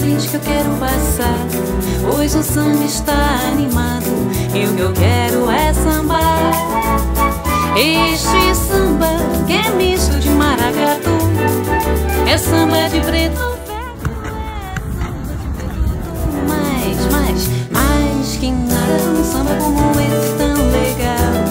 frente que eu quero passar, pois o samba está animado e o que eu quero é sambar. Este samba que é misto de maracatu, é samba de preto velho, mais que nada, um samba como esse tão legal.